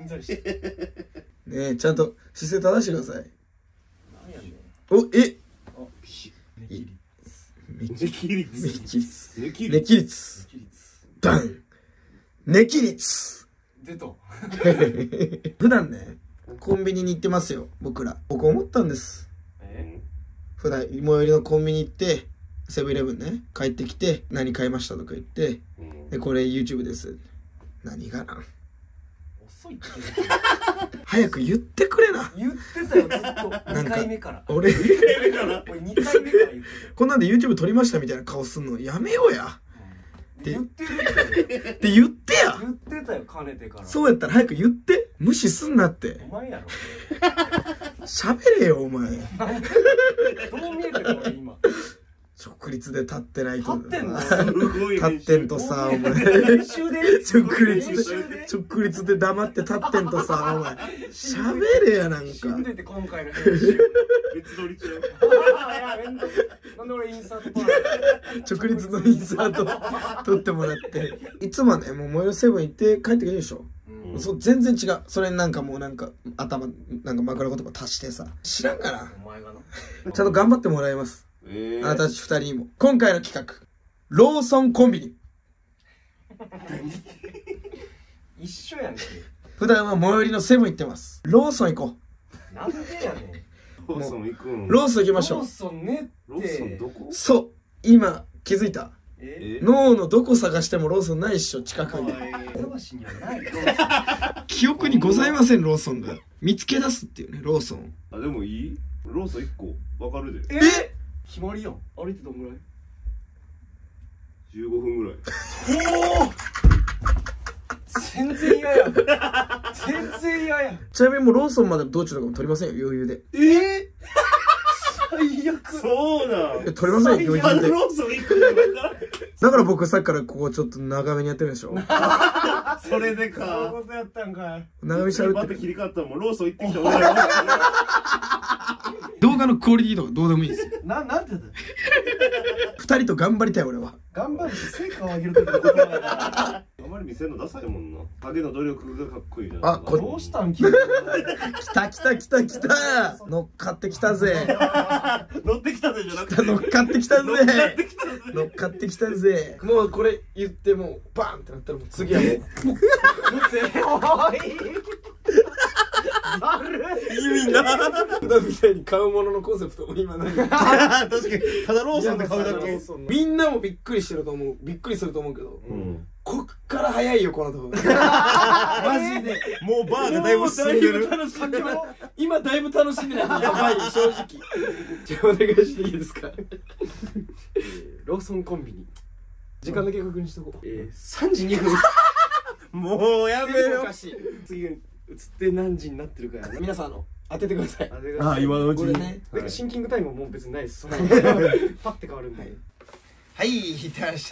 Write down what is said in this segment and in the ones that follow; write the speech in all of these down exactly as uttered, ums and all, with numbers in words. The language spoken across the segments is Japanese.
うんざりして。 ねえ、ちゃんと姿勢正してください。 なんやねん。 お、えあ、ピシッ。ネキネキネキ率。 ネキ率。 ネキネキ率。 ネキ率。 ダンネキ率。 出た。 普段ね、コンビニに行ってますよ、僕ら。僕思ったんです。 え？ 普段、最寄りのコンビニ行って、セブンイレブンね、帰ってきて、何買いましたとか言って、で、これ YouTube です。何がなん遅いって。 早く言ってくれな。 言ってたよ、ずっと。にかいめから。 俺、 にかいめから。俺にかいめから言ってたよ。 こんなんで YouTube 撮りましたみたいな顔すんのやめようや。 言ってるって言ってや。 言ってたよ、かねてから。 そうやったら早く言って。無視すんなって。 お前やろ。 喋れよ、お前。 どう見えてるの今。 直立で立ってないと。 立ってんの？ 立ってんとさ、お前。 練習で直立で、直立で黙って立ってんとさ、お前。喋れや、なんか。 しんどいって今回の編集。別撮りちゃう。なんで俺インサート撮らない？ 直立のインサート撮ってもらって。いつもね、もう最寄りセブン行って帰ってくるでしょ。うん、そう全然違う。それになんかもうなんか頭なんか枕言葉足してさ、知らんから。 お前がな。 ちゃんと頑張ってもらいます。えー、あなたたちふたりにも。今回の企画、ローソンコンビニ。 一緒やねん。 普段は最寄りのセブン行ってます。ローソン行こう。なんでやねん。 ローソン行くん。 ローソン行きましょう。 ローソンねって。 ローソンどこ？ そう、今気づいた。 え脳のどこ探してもローソンないっしょ、近くに。記憶にございません、ローソンが。見つけ出すっていうね、ローソン。 あ、でもいい？ローソンいっこわかるで。 え？決まりやん。歩いてどんぐらい？ じゅうごふんぐらい。 おお。全然嫌や。全然嫌や。 ちなみにもうローソンまでの道中とかも取りませんよ、余裕で。 えー最悪。 そうだ。 取れませんよ、余裕で。 ローソン行くの分からん。 だから僕さっきからここちょっと長めにやってるでしょ。 それでか。 そういうことやったんかい。 長めに喋ってる。 切り替わったらもうローソン行ってきた俺ら。 動画のクオリティとかどうでもいいですよ。 な、なんて言った？ 二人と頑張りたい俺は。 頑張るって成果を上げるときの言葉だな。 あまり見せるのダサいもんな。影の努力がかっこいいじゃん。 あ、これどうしたん？来た来た来た来た。乗っかってきたぜ。 乗ってきたぜじゃなくて。 乗っかってきたぜ。 乗っかってきたぜ。 乗っかってきたぜ。もうこれ言ってもうバーンってなったらもう次はもう。もうおい。 意味な。普段みたいに買うもののコンセプトも今何？確かに。ただローソンで買うだけ。 みんなもびっくりしてると思う。びっくりすると思うけど。こっから早いよこのとこ。マジで。 もうバーがだいぶ進んでる。 今だいぶ楽しんでない。やばい正直。じゃあお願いしていいですか。 ローソンコンビニ。 時間だけ確認しとこう。 えー、さんじにふん。 もうやめよ。 次映って何時になってるから皆さんあの当ててください。 あ、今のうちにね。 シンキングタイムはもう別にないです。パッて変わるんで。 はい、いってました。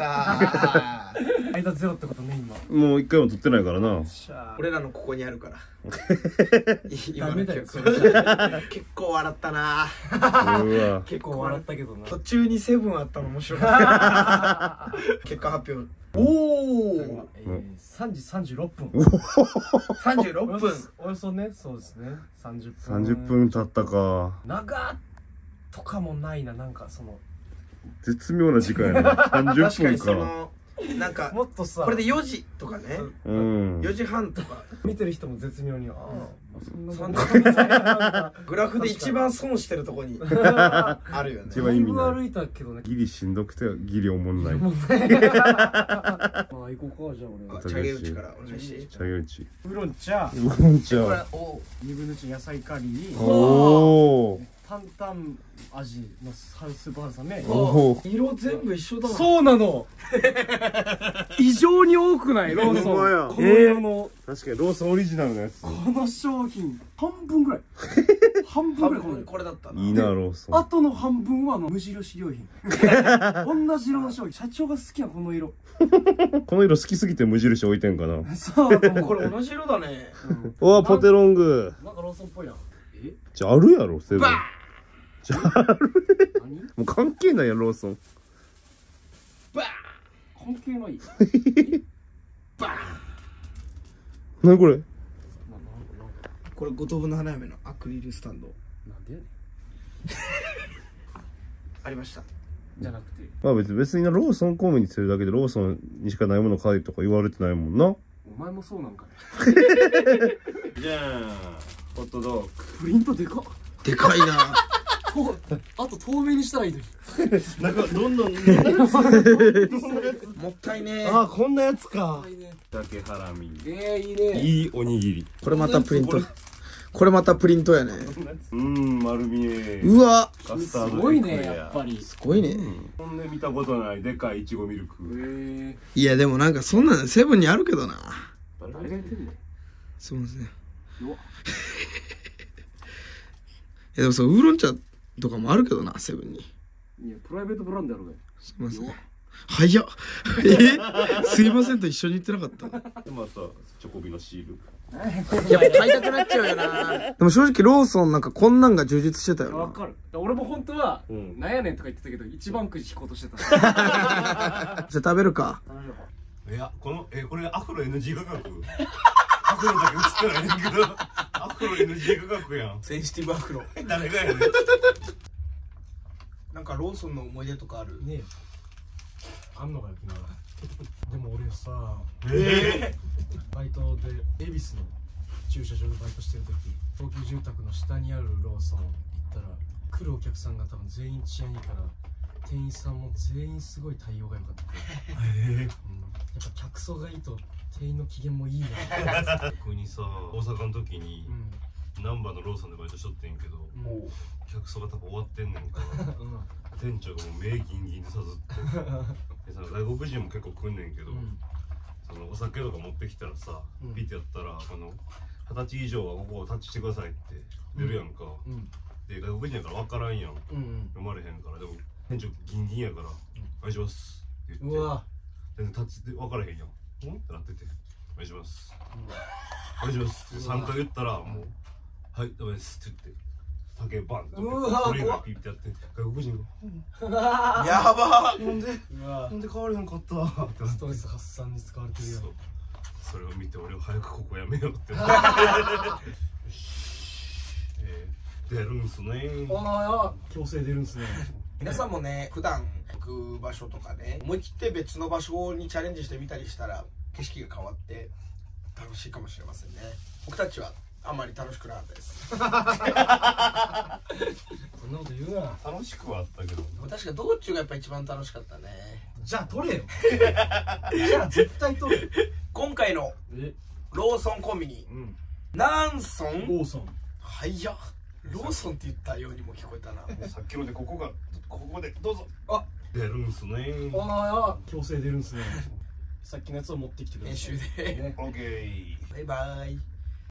間ゼロってことね今。 もう一回も撮ってないからな。 俺らのここにあるから。 ダメだよ。 結構笑ったな。 結構笑ったけどな。 途中にセブンあったの面白かった。結果発表。おお。 さんじさんじゅうろっぷん。 さんじゅうろっぷん。 およそね、そうですね。さんじゅっぷん。 さんじゅっぷん経ったか。 長とかもないな、なんかその。 絶妙な時間やな。さんじゅっぷんか。 なんかもっとさ、 これでよじとかね、よじはんとか見てる人も絶妙に、ああそんなグラフで一番損してるとこにあるよね。 一番意味ない。 歩いたけどね。 ギリしんどくてギリおもんない。 まあ行こうかじゃあ俺。 チャゲ打ちからお願いして。 チャゲ打ち。 ウーロン茶。 ウーロン茶。 二分の一野菜カリー。 おお。 担々味のスープ春雨。 色全部一緒だな。 そうなの。異常に多くないローソン。この色の。 確かにローソンオリジナルのやつ。 この商品半分ぐらい。半分ぐらいこれだったな。 いいなローソン。 あとの半分はあの無印良品。同じ色の商品。社長が好きなこの色。 この色好きすぎて無印置いてんかな。 そう。 これ同じ色だね。 うわポテロング。 なんかローソンっぽいやん。 え？じゃああるやろセブン。じゃあある。 何？ もう関係ないやローソン。 バーン。関係ない。バーン。 何これ？ これ五等分の花嫁のアクリルスタンドなんでやねんありました。 じゃなくてまあ別に別になローソンコンビニするだけでローソンにしかないもの買えとか言われてないもんな。 お前もそうなんかねじゃあホットドッグプリントでかっでかいなこうあと透明にしたらいいのになんかどんどんもったいねあこんなやつかいいね鮭ハラミえー、いいねいいおにぎりこれまたプリントこれまたプリントやね。 うん丸見えうわカスターすドごいねやっぱりすごいね。 こんな見たことないでかいいちごミルクえいやでもなんかそんなのセブンにあるけどな。 ー、誰がやってんのすいません。い弱っやでもそうウーロン茶とかもあるけどな、セブンに。 いやプライベートブランドやろがすいません弱っ。 早っえすいませんと一緒に言ってなかった。 でまたチョコビのシールやっぱ買いたくなっちゃうよな。でも正直ローソンなんかこんなんが充実してたよな。 わかる俺も本当は、 うんなんやねんとか言ってたけど一番くじ引こうとしてたじゃあ食べるか。 いやこのえこれアフロ エヌジー 価格アフロだけ映ってないねんけどアフロ エヌジー 価格やんセンシティブアフロ。 誰がやねんなんかローソンの思い出とかある？ ねえあんのかよ昨日でも俺さえバイトで恵比寿の駐車場でバイトしてる時高級住宅の下にあるローソン行ったら来るお客さんが多分全員治安いいから店員さんも全員すごい対応が良かった、うん、やっぱ客層がいいと店員の機嫌もいいな僕にさ大阪の時にうん難波のローソンでバイトしとってんけども客層が多分終わってんねんかう、うん店長がもう目ギンギンでさずってでその外国人も結構来んねんけど、 うんそのお酒とか持ってきたらさ、 うんピッてやったらあの二十歳以上はここをタッチしてくださいって出るやんか、 うんで外国人やから分からんやんうんうん読まれへんからでも店長ギンギンやから「お願いします」って言ってうわ全然タッチで分からへんやんんってなってて「お願いします」お願いしますってさんかい言ったらもう「はいダメです」って言って酒バンってうわそれ以外ピッてやって外国人がやばなんでうわなんで変われへんかったってなってストレス発散に使われてるよそうそれを見て俺は早くここやめようって思ってよしえー、出るんすねああ強制出るんすね皆さんもね普段行く場所とかね思い切って別の場所にチャレンジしてみたりしたら景色が変わって楽しいかもしれませんね。僕たちはあんまり楽しくなかったですそんなこと言うな楽しくはあったけど確か道中がやっぱ一番楽しかったね。 じゃあ取れよじゃあ絶対取れ今回のえローソンコンビニうんナンソンローソンはいやローソンって言ったようにも聞こえたなさっきのでここがここでどうぞあ出るんすねああ強制出るんすねさっきのやつを持ってきてください練習でねオッケーバイバイ。